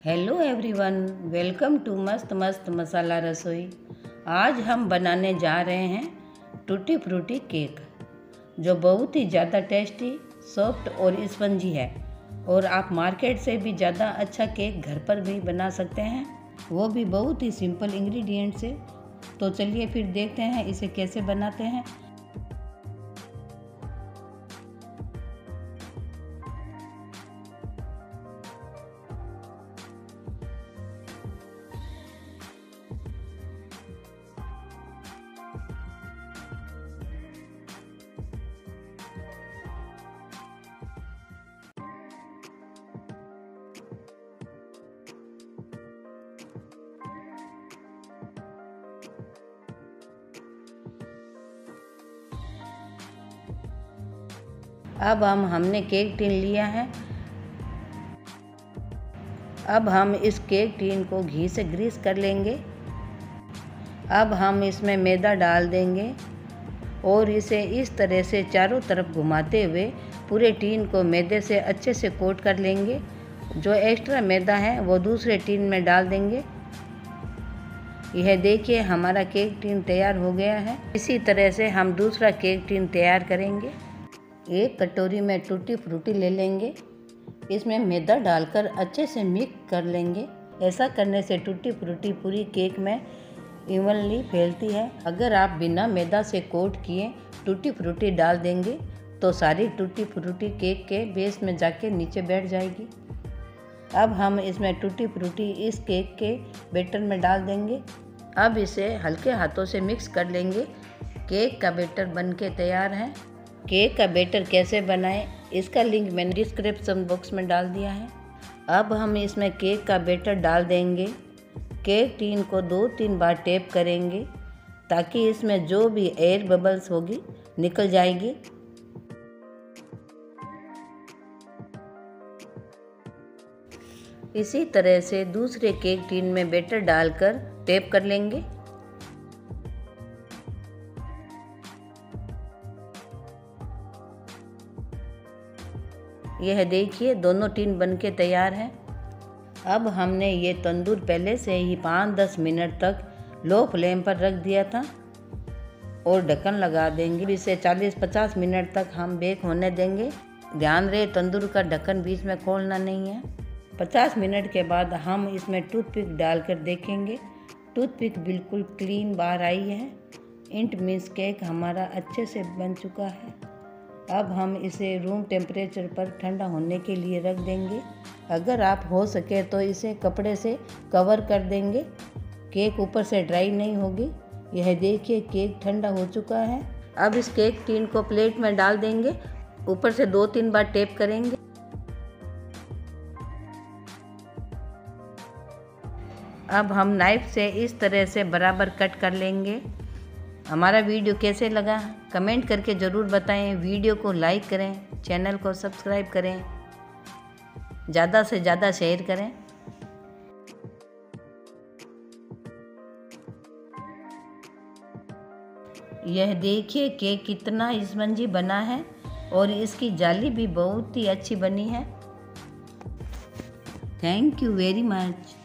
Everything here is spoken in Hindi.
हेलो एवरीवन, वेलकम टू मस्त मस्त मसाला रसोई। आज हम बनाने जा रहे हैं टूटी फ्रूटी केक, जो बहुत ही ज़्यादा टेस्टी, सॉफ्ट और स्पंजी है। और आप मार्केट से भी ज़्यादा अच्छा केक घर पर भी बना सकते हैं, वो भी बहुत ही सिंपल इंग्रेडिएंट से। तो चलिए फिर देखते हैं इसे कैसे बनाते हैं। अब हमने केक टिन लिया है। अब हम इस केक टिन को घी से ग्रीस कर लेंगे। अब हम इसमें मैदा डाल देंगे और इसे इस तरह से चारों तरफ घुमाते हुए पूरे टिन को मैदे से अच्छे से कोट कर लेंगे। जो एक्स्ट्रा मैदा है वो दूसरे टिन में डाल देंगे। यह देखिए, हमारा केक टिन तैयार हो गया है। इसी तरह से हम दूसरा केक टिन तैयार करेंगे। एक कटोरी में टूटी फ्रूटी ले लेंगे। इसमें मैदा डालकर अच्छे से मिक्स कर लेंगे। ऐसा करने से टूटी फ्रूटी पूरी केक में इवनली फैलती है। अगर आप बिना मैदा से कोट किए टूटी फ्रूटी डाल देंगे तो सारी टूटी फ्रूटी केक के बेस में जाके नीचे बैठ जाएगी। अब हम इसमें टूटी फ्रूटी इस केक के बैटर में डाल देंगे। अब इसे हल्के हाथों से मिक्स कर लेंगे। केक का बैटर बनके तैयार है। केक का बैटर कैसे बनाएं, इसका लिंक मैंने डिस्क्रिप्शन बॉक्स में डाल दिया है। अब हम इसमें केक का बैटर डाल देंगे। केक टिन को 2-3 बार टैप करेंगे ताकि इसमें जो भी एयर बबल्स होगी निकल जाएगी। इसी तरह से दूसरे केक टिन में बैटर डालकर टैप कर लेंगे। यह देखिए, दोनों टिन बनके तैयार हैं। अब हमने ये तंदूर पहले से ही 5-10 मिनट तक लो फ्लेम पर रख दिया था और ढक्कन लगा देंगे। इसे 40-50 मिनट तक हम बेक होने देंगे। ध्यान रहे, तंदूर का ढक्कन बीच में खोलना नहीं है। 50 मिनट के बाद हम इसमें टूथपिक डालकर देखेंगे। टूथपिक बिल्कुल क्लीन बाहर आई है। इट मीन्स केक हमारा अच्छे से बन चुका है। अब हम इसे रूम टेम्परेचर पर ठंडा होने के लिए रख देंगे। अगर आप हो सके तो इसे कपड़े से कवर कर देंगे। केक ऊपर से ड्राई नहीं होगी। यह देखिए, केक ठंडा हो चुका है। अब इस केक टिन को प्लेट में डाल देंगे। ऊपर से 2-3 बार टैप करेंगे। अब हम नाइफ से इस तरह से बराबर कट कर लेंगे। हमारा वीडियो कैसे लगा कमेंट करके ज़रूर बताएं। वीडियो को लाइक करें, चैनल को सब्सक्राइब करें, ज़्यादा से ज़्यादा शेयर करें। यह देखिए, केक कितना स्पंजी बना है और इसकी जाली भी बहुत ही अच्छी बनी है। Thank you very much.